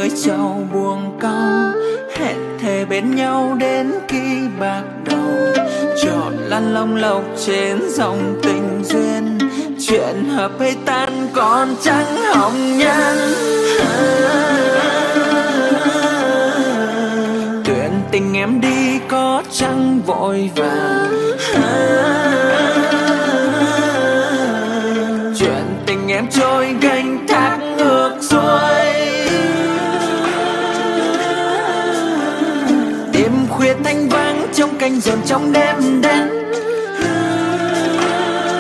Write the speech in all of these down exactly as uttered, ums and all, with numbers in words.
với trầu buông câu, hẹn thề bên nhau đến khi bạc đầu. Chọn lăn long lộc trên dòng tình duyên, chuyện hợp hay tan còn chẳng hỏng nhân. Tuyển tình em đi có chẳng vội vàng, chuyện tình em trôi gánh thác ngược xuôi. Đêm khuya thanh vắng trong canh dần trong đêm đến,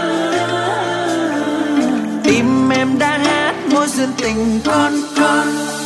tim em đã hát mối duyên tình con con.